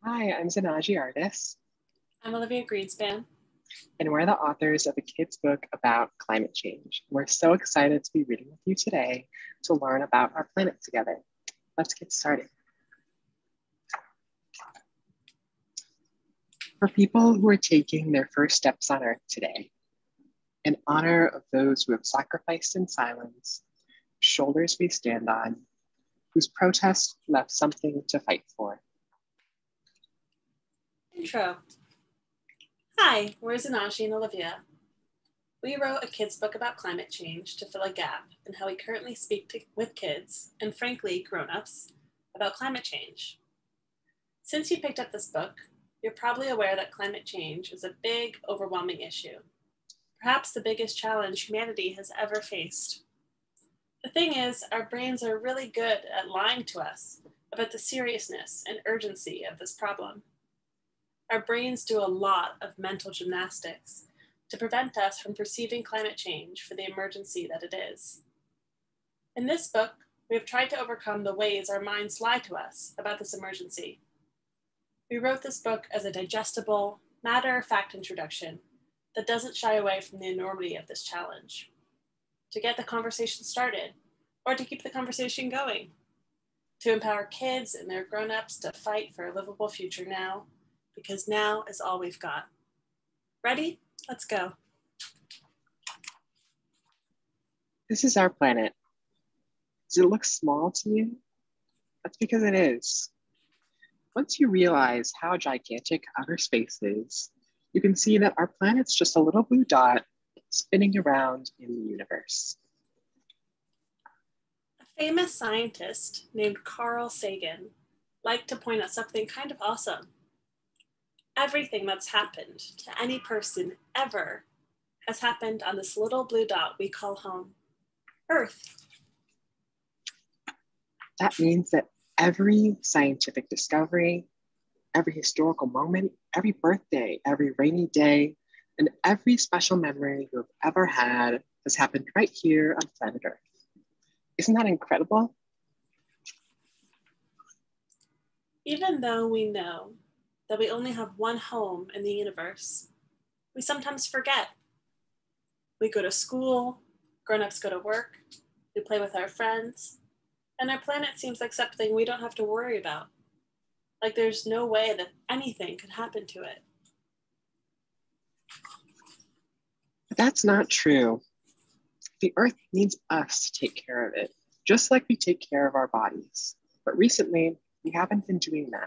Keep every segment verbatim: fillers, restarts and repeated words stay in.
Hi, I'm Zanagee Artis, I'm Olivia Greenspan. and we're the authors of a kid's book about climate change. We're so excited to be reading with you today to learn about our planet together. Let's get started. For people who are taking their first steps on Earth today, in honor of those who have sacrificed in silence, shoulders we stand on, whose protest left something to fight for. Intro. Hi, we're Zanagee and Olivia. We wrote a kids' book about climate change to fill a gap in how we currently speak to, with kids, and frankly, grown-ups, about climate change. Since you picked up this book, you're probably aware that climate change is a big, overwhelming issue. Perhaps the biggest challenge humanity has ever faced. The thing is, our brains are really good at lying to us about the seriousness and urgency of this problem. Our brains do a lot of mental gymnastics to prevent us from perceiving climate change for the emergency that it is. In this book, we have tried to overcome the ways our minds lie to us about this emergency. We wrote this book as a digestible, matter-of-fact introduction that doesn't shy away from the enormity of this challenge, to get the conversation started, or to keep the conversation going, to empower kids and their grown-ups to fight for a livable future now, because now is all we've got. Ready? Let's go. This is our planet. Does it look small to you? That's because it is. Once you realize how gigantic outer space is, you can see that our planet's just a little blue dot spinning around in the universe. A famous scientist named Carl Sagan liked to point out something kind of awesome. Everything that's happened to any person ever has happened on this little blue dot we call home, Earth. That means that every scientific discovery, every historical moment, every birthday, every rainy day, and every special memory you've ever had has happened right here on planet Earth. Isn't that incredible? Even though we know that we only have one home in the universe, we sometimes forget. We go to school, grown-ups go to work, we play with our friends, and our planet seems like something we don't have to worry about. Like there's no way that anything could happen to it. But that's not true. The Earth needs us to take care of it, just like we take care of our bodies. But recently, we haven't been doing that.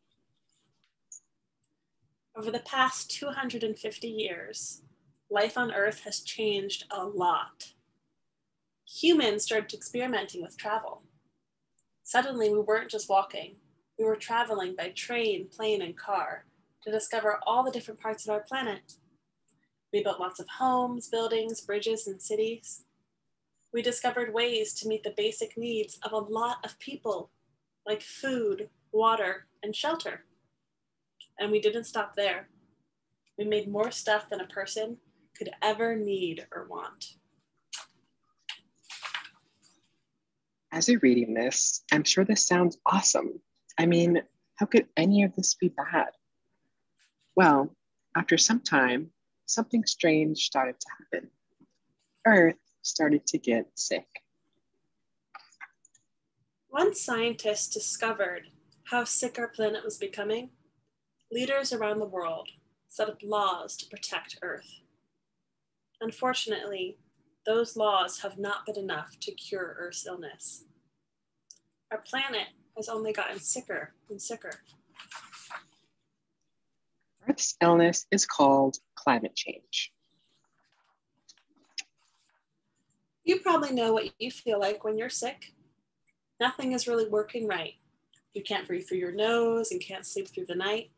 Over the past two hundred fifty years, life on Earth has changed a lot. Humans started experimenting with travel. Suddenly, we weren't just walking. We were traveling by train, plane, and car to discover all the different parts of our planet. We built lots of homes, buildings, bridges, and cities. We discovered ways to meet the basic needs of a lot of people, like food, water, and shelter. And we didn't stop there. We made more stuff than a person could ever need or want. As you're reading this, I'm sure this sounds awesome. I mean, how could any of this be bad? Well, after some time, something strange started to happen. Earth started to get sick. Once scientists discovered how sick our planet was becoming, leaders around the world set up laws to protect Earth. Unfortunately, those laws have not been enough to cure Earth's illness. Our planet has only gotten sicker and sicker. Earth's illness is called climate change. You probably know what you feel like when you're sick. Nothing is really working right. You can't breathe through your nose and can't sleep through the night.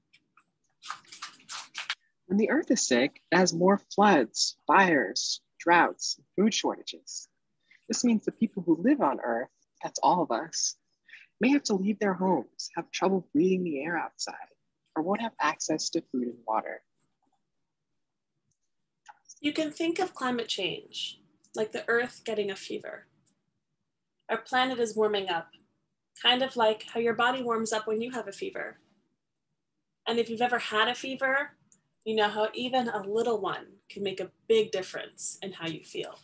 When the Earth is sick, it has more floods, fires, droughts, food shortages. This means the people who live on Earth, that's all of us, may have to leave their homes, have trouble breathing the air outside, or won't have access to food and water. You can think of climate change like the Earth getting a fever. Our planet is warming up, kind of like how your body warms up when you have a fever. And if you've ever had a fever, you know how even a little one can make a big difference in how you feel.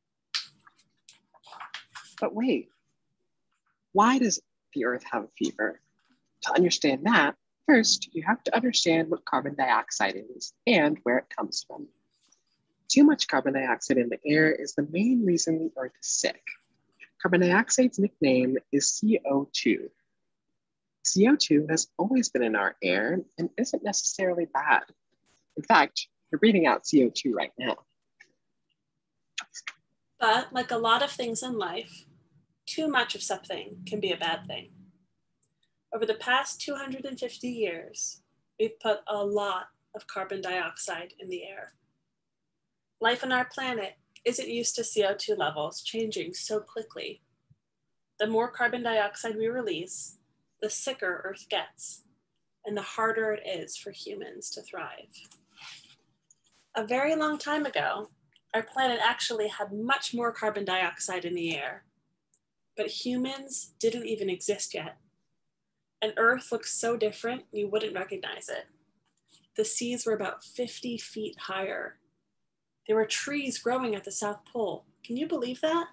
But wait, why does the Earth have a fever? To understand that, first, you have to understand what carbon dioxide is and where it comes from. Too much carbon dioxide in the air is the main reason the Earth is sick. Carbon dioxide's nickname is C O two. C O two has always been in our air and isn't necessarily bad. In fact, you're breathing out C O two right now. But like a lot of things in life, too much of something can be a bad thing. Over the past two hundred fifty years, we've put a lot of carbon dioxide in the air. Life on our planet isn't used to C O two levels changing so quickly. The more carbon dioxide we release, the sicker Earth gets, and the harder it is for humans to thrive. A very long time ago, our planet actually had much more carbon dioxide in the air, but humans didn't even exist yet. And Earth looks so different, you wouldn't recognize it. The seas were about fifty feet higher. There were trees growing at the South Pole. Can you believe that?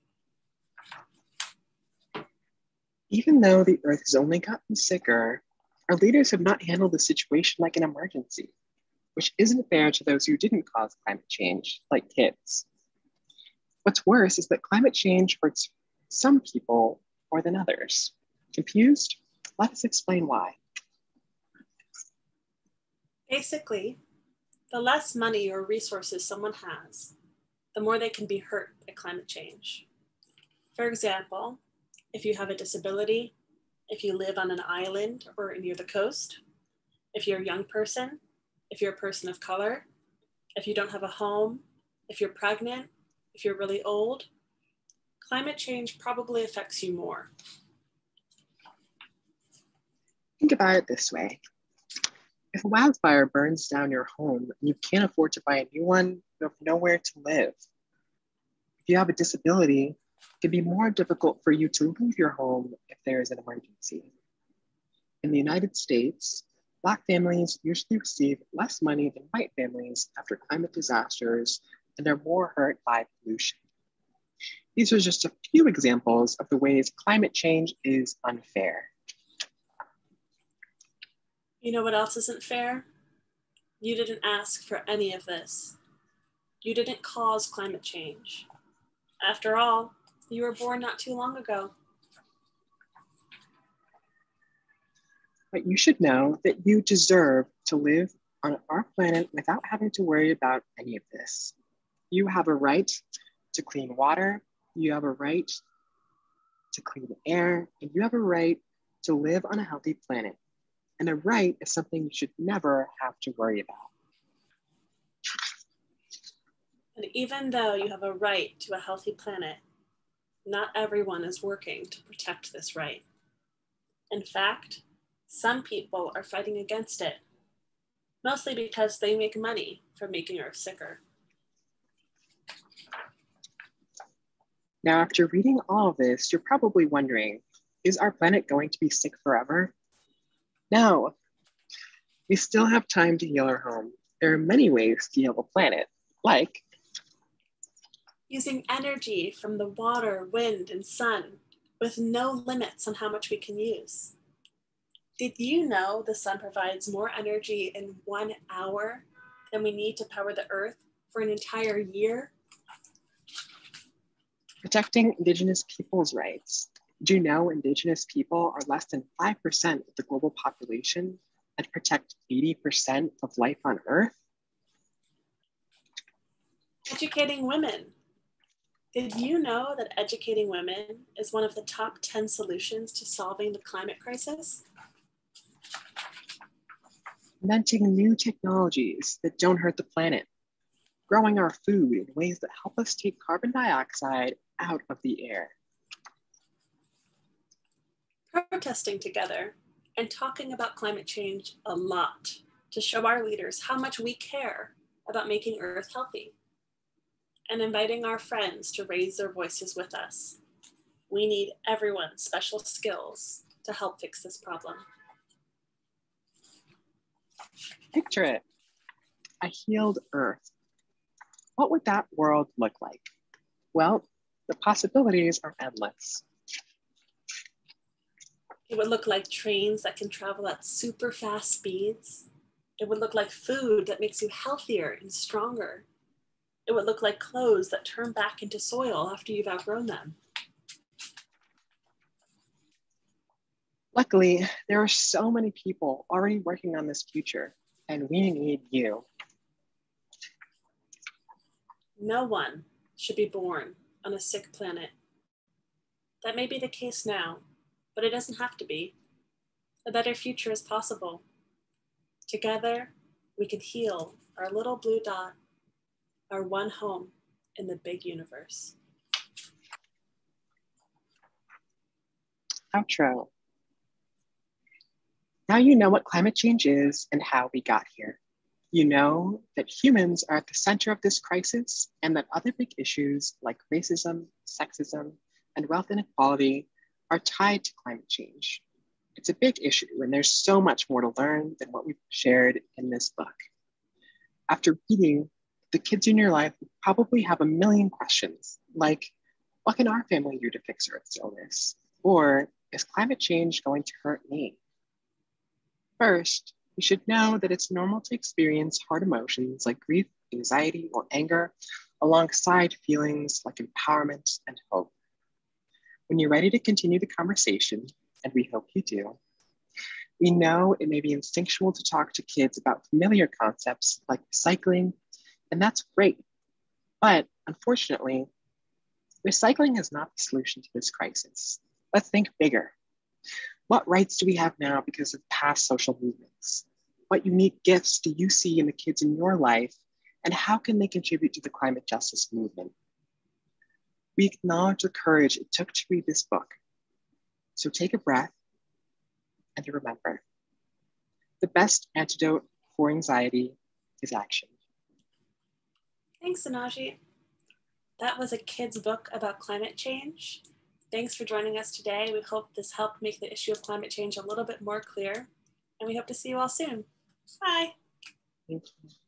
Even though the Earth has only gotten sicker, our leaders have not handled the situation like an emergency, which isn't fair to those who didn't cause climate change, like kids. What's worse is that climate change hurts some people more than others. Confused? Let us explain why. Basically, the less money or resources someone has, the more they can be hurt by climate change. For example, if you have a disability, if you live on an island or near the coast, if you're a young person, if you're a person of color, if you don't have a home, if you're pregnant, if you're really old, climate change probably affects you more. Think about it this way. If a wildfire burns down your home and you can't afford to buy a new one, you have nowhere to live. If you have a disability, it can be more difficult for you to leave your home if there is an emergency. In the United States, Black families usually receive less money than white families after climate disasters, and they're more hurt by pollution. These are just a few examples of the ways climate change is unfair. You know what else isn't fair? You didn't ask for any of this. You didn't cause climate change. After all, you were born not too long ago. But you should know that you deserve to live on our planet without having to worry about any of this. You have a right to clean water, you have a right to clean air, and you have a right to live on a healthy planet. And a right is something you should never have to worry about. And even though you have a right to a healthy planet, not everyone is working to protect this right. In fact, some people are fighting against it, mostly because they make money from making Earth sicker. Now, after reading all of this, you're probably wondering, is our planet going to be sick forever? No, we still have time to heal our home. There are many ways to heal the planet, like using energy from the water, wind, and sun with no limits on how much we can use. Did you know the sun provides more energy in one hour than we need to power the Earth for an entire year? Protecting Indigenous peoples' rights. Do you know Indigenous people are less than five percent of the global population and protect eighty percent of life on Earth? Educating women. Did you know that educating women is one of the top ten solutions to solving the climate crisis? Inventing new technologies that don't hurt the planet. Growing our food in ways that help us take carbon dioxide out of the air. Protesting together and talking about climate change a lot to show our leaders how much we care about making Earth healthy. And inviting our friends to raise their voices with us. We need everyone's special skills to help fix this problem. Picture it, a healed Earth. What would that world look like? Well, the possibilities are endless. It would look like trains that can travel at super fast speeds. It would look like food that makes you healthier and stronger. It would look like clothes that turn back into soil after you've outgrown them. Luckily, there are so many people already working on this future, and we need you. No one should be born on a sick planet. That may be the case now, but it doesn't have to be. A better future is possible. Together, we can heal our little blue dot, our one home in the big universe. Outro. Now you know what climate change is and how we got here. You know that humans are at the center of this crisis and that other big issues like racism, sexism, and wealth inequality are tied to climate change. It's a big issue and there's so much more to learn than what we've shared in this book. After reading, the kids in your life probably have a million questions like, what can our family do to fix Earth's illness? Or is climate change going to hurt me? First, you should know that it's normal to experience hard emotions like grief, anxiety, or anger, alongside feelings like empowerment and hope. When you're ready to continue the conversation, and we hope you do, we know it may be instinctual to talk to kids about familiar concepts like recycling, and that's great. But unfortunately, recycling is not the solution to this crisis. Let's think bigger. What rights do we have now because of past social movements? What unique gifts do you see in the kids in your life, and how can they contribute to the climate justice movement? We acknowledge the courage it took to read this book. So take a breath and remember, the best antidote for anxiety is action. Thanks, Zanagee. That was a kid's book about climate change. Thanks for joining us today. We hope this helped make the issue of climate change a little bit more clear, and we hope to see you all soon. Bye. Thank you.